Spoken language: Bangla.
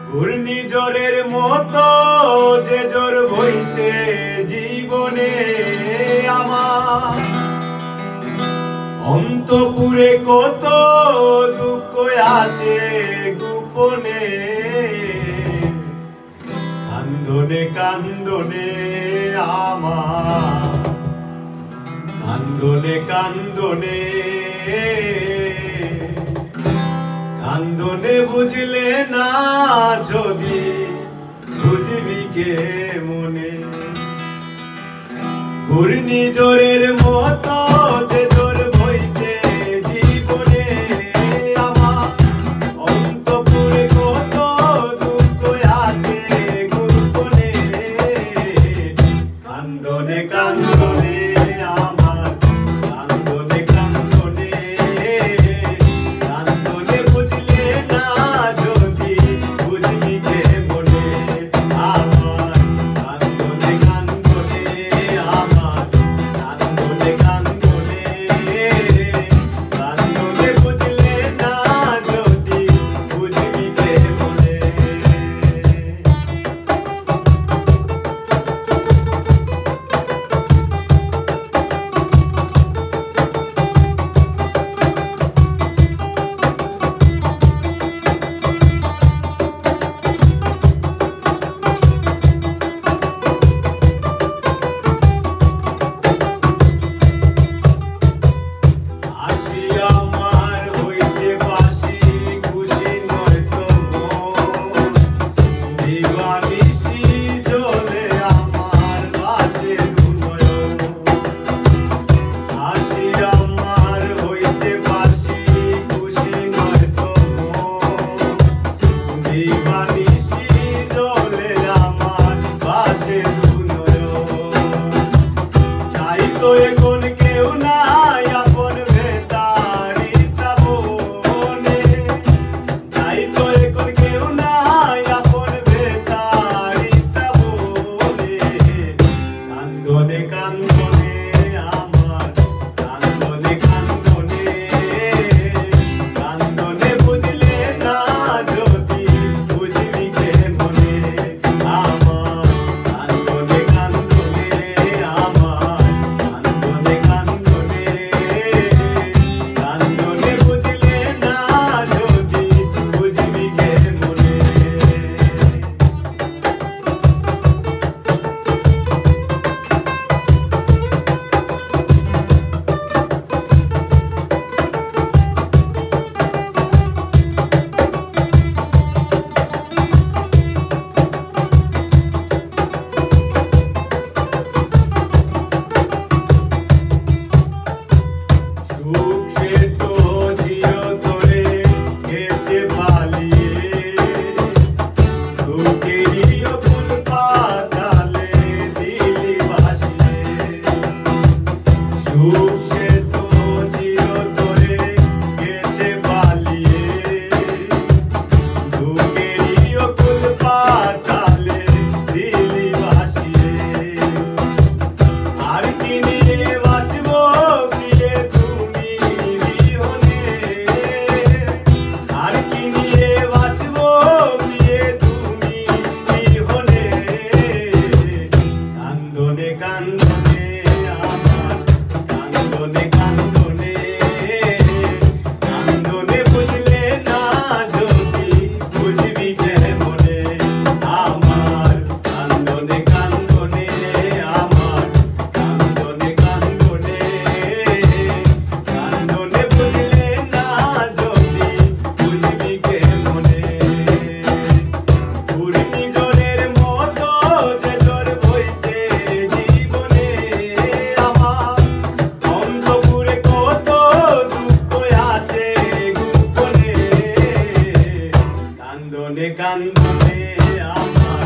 ঘূর্ণিঝড়ের মতো যে ঝড় বইছে জীবনে আমার, অন্তপুরে কত দুঃখ আছে গোপনে। কান্দনে কান্দনে আমার, কান্দনে কান্দনে কান্দনে বুঝলে না যদি বুঝবি কে মনে। ঘূর্ণিঝড়ের মতো যে ঝড় বইছে জীবনে আমার, অন্তপুরে কত দুঃখ আছে গোপনে। কান্দনে কান্দনে আমার, কান্দনে কান্দনে কান্দনে বুঝলে না যদি বুঝবি কে মনে আমার। কান্দনে কান্দনে আমার, কান্দনে কান্দনে কান্দনে বুঝলে না যদি বুঝবি কে মনে। কান্দনে কান্দনে আমার